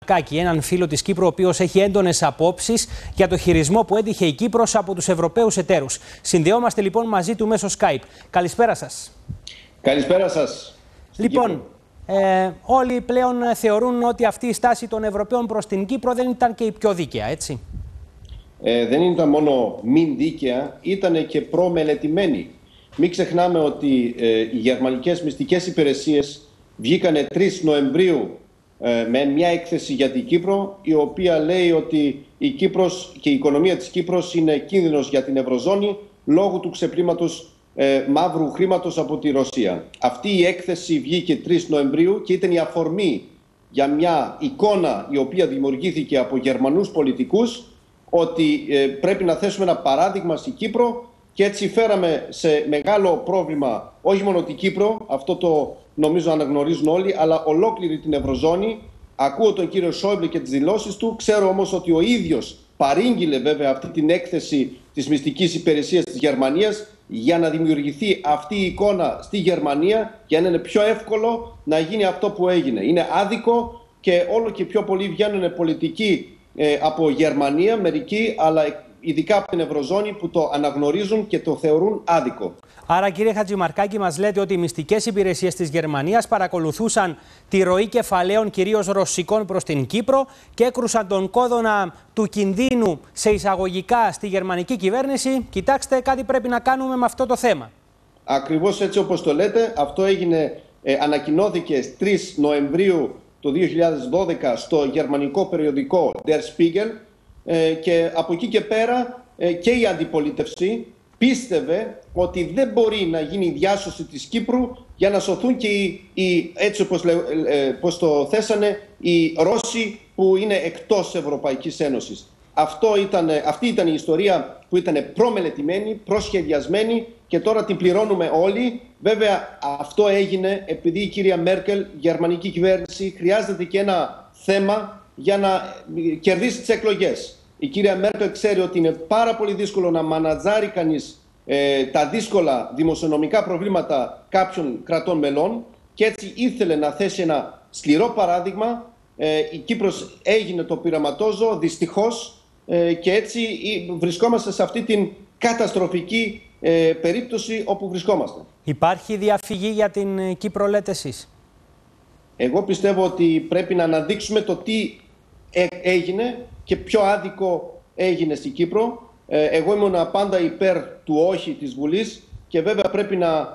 Μαρκάκη, έναν φίλο της Κύπρου, ο οποίος έχει έντονες απόψεις για το χειρισμό που έτυχε η Κύπρος από τους Ευρωπαίους εταίρους. Συνδεόμαστε λοιπόν μαζί του μέσω Skype. Καλησπέρα σας. Καλησπέρα σας. Λοιπόν, όλοι πλέον θεωρούν ότι αυτή η στάση των Ευρωπαίων προς την Κύπρο δεν ήταν και η πιο δίκαια, έτσι. Δεν ήταν μόνο μη δίκαια, ήταν και προμελετημένη. Μην ξεχνάμε ότι οι γερμανικές μυστικές υπηρεσίες βγήκανε 3 Νοεμβρίου με μια έκθεση για την Κύπρο, η οποία λέει ότι η Κύπρος και η οικονομία της Κύπρος είναι κίνδυνος για την Ευρωζώνη λόγω του ξεπλήματος μαύρου χρήματος από τη Ρωσία. Αυτή η έκθεση βγήκε 3 Νοεμβρίου και ήταν η αφορμή για μια εικόνα η οποία δημιουργήθηκε από Γερμανούς πολιτικούς ότι πρέπει να θέσουμε ένα παράδειγμα στην Κύπρο, και έτσι φέραμε σε μεγάλο πρόβλημα όχι μόνο την Κύπρο, αυτό το νομίζω αναγνωρίζουν όλοι, αλλά ολόκληρη την Ευρωζώνη. Ακούω τον κύριο Σόιμπλε και τις δηλώσεις του, ξέρω όμως ότι ο ίδιος παρήγγειλε βέβαια αυτή την έκθεση της μυστικής υπηρεσίας της Γερμανίας για να δημιουργηθεί αυτή η εικόνα στη Γερμανία, για να είναι πιο εύκολο να γίνει αυτό που έγινε. Είναι άδικο και όλο και πιο πολλοί βγαίνουν πολιτικοί από Γερμανία, μερικοί, αλλά ειδικά από την Ευρωζώνη, που το αναγνωρίζουν και το θεωρούν άδικο. Άρα, κύριε Χατζημαρκάκη, μας λέτε ότι οι μυστικές υπηρεσίες της Γερμανίας παρακολουθούσαν τη ροή κεφαλαίων, κυρίως ρωσικών, προς την Κύπρο και έκρουσαν τον κόδωνα του κινδύνου σε εισαγωγικά στη γερμανική κυβέρνηση. Κοιτάξτε, κάτι πρέπει να κάνουμε με αυτό το θέμα. Ακριβώς έτσι όπως το λέτε. Αυτό έγινε, ανακοινώθηκε 3 Νοεμβρίου του 2012 στο γερμανικό περιοδικό Der Spiegel, και από εκεί και πέρα και η αντιπολίτευση πίστευε ότι δεν μπορεί να γίνει η διάσωση της Κύπρου για να σωθούν και έτσι όπως το θέσανε, οι Ρώσοι που είναι εκτός Ευρωπαϊκής Ένωσης. Αυτή ήταν η ιστορία που ήταν προμελετημένη, προσχεδιασμένη, και τώρα την πληρώνουμε όλοι. Βέβαια αυτό έγινε επειδή η κυρία Μέρκελ, η γερμανική κυβέρνηση, χρειάζεται και ένα θέμα για να κερδίσει τις εκλογές. Η κυρία Μέρκελ ξέρει ότι είναι πάρα πολύ δύσκολο να μανατζάρει κανείς τα δύσκολα δημοσιονομικά προβλήματα κάποιων κρατών μελών, και έτσι ήθελε να θέσει ένα σκληρό παράδειγμα. Η Κύπρος έγινε το πειραματόζωο, δυστυχώς, και έτσι βρισκόμαστε σε αυτή την καταστροφική περίπτωση όπου βρισκόμαστε. Υπάρχει διαφυγή για την Κύπρο, λέτε εσείς? Εγώ πιστεύω ότι πρέπει να αναδείξουμε το τι έγινε και πιο άδικο έγινε στην Κύπρο. Εγώ ήμουν πάντα υπέρ του όχι της Βουλής, και βέβαια πρέπει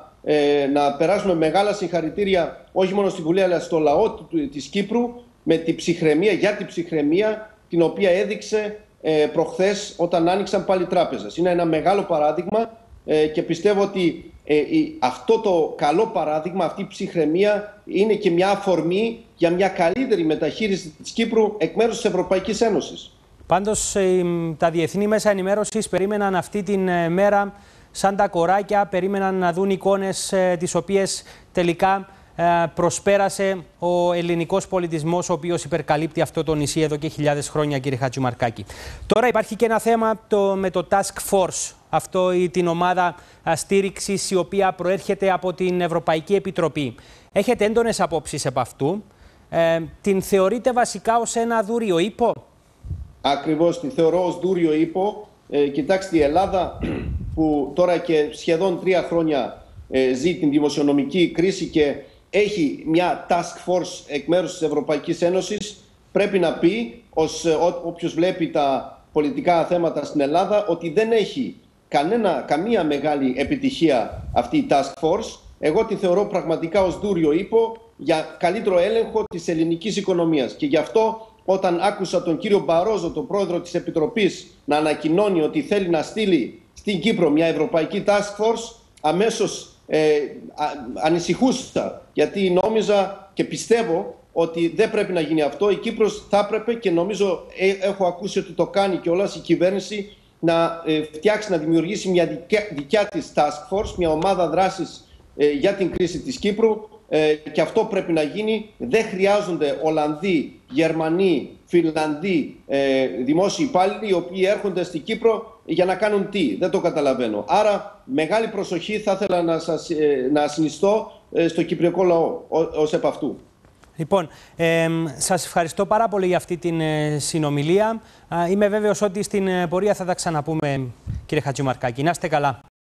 να περάσουμε μεγάλα συγχαρητήρια όχι μόνο στη Βουλή αλλά στο λαό της Κύπρου με την ψυχραιμία, για την ψυχραιμία την οποία έδειξε προχθές όταν άνοιξαν πάλι τράπεζες. Είναι ένα μεγάλο παράδειγμα, και πιστεύω ότι αυτό το καλό παράδειγμα, αυτή η ψυχραιμία, είναι και μια αφορμή για μια καλύτερη μεταχείριση της Κύπρου εκ μέρους της Ευρωπαϊκής Ένωσης. Πάντως τα διεθνή μέσα ενημέρωσης περίμεναν αυτή την μέρα σαν τα κοράκια, περίμεναν να δουν εικόνες τις οποίες τελικά προσπέρασε ο ελληνικός πολιτισμός, ο οποίος υπερκαλύπτει αυτό το νησί εδώ και χιλιάδες χρόνια, κύριε Χατζημαρκάκη. Τώρα υπάρχει και ένα θέμα με το Task Force, την ομάδα στήριξης η οποία προέρχεται από την Ευρωπαϊκή Επιτροπή. Έχετε έντονες απόψεις επ' αυτού. Την θεωρείτε βασικά ως ένα δούριο ύπο? Ακριβώς, τη θεωρώ ως δούριο ύπο. Κοιτάξτε, η Ελλάδα που τώρα και σχεδόν 3 χρόνια ζει την δημοσιονομική κρίση και έχει μια task force εκ μέρους της Ευρωπαϊκής Ένωσης, πρέπει να πει, όποιος βλέπει τα πολιτικά θέματα στην Ελλάδα, ότι δεν έχει καμία μεγάλη επιτυχία αυτή η task force. Εγώ τη θεωρώ πραγματικά ως δούριο ύπο για καλύτερο έλεγχο της ελληνικής οικονομίας. Και γι' αυτό, όταν άκουσα τον κύριο Μπαρόζο, τον πρόεδρο της Επιτροπής, να ανακοινώνει ότι θέλει να στείλει στην Κύπρο μια ευρωπαϊκή task force, αμέσως ανησυχούσα, γιατί νόμιζα και πιστεύω ότι δεν πρέπει να γίνει αυτό. Η Κύπρος θα έπρεπε, και νομίζω έχω ακούσει ότι το κάνει κιόλας η κυβέρνηση, να φτιάξει, να δημιουργήσει μια δικιά της task force, μια ομάδα δράσης για την κρίση της Κύπρου, και αυτό πρέπει να γίνει. Δεν χρειάζονται Ολλανδοί, Γερμανοί, Φιλανδοί δημόσιοι υπάλληλοι οι οποίοι έρχονται στην Κύπρο για να κάνουν τι? Δεν το καταλαβαίνω. Άρα μεγάλη προσοχή θα ήθελα να συνιστώ στο κυπριακό λαό ως επ' αυτού. Λοιπόν, σας ευχαριστώ πάρα πολύ για αυτή την συνομιλία. Είμαι βέβαιος ότι στην πορεία θα τα ξαναπούμε, κύριε Χατζημαρκάκη. Να είστε καλά.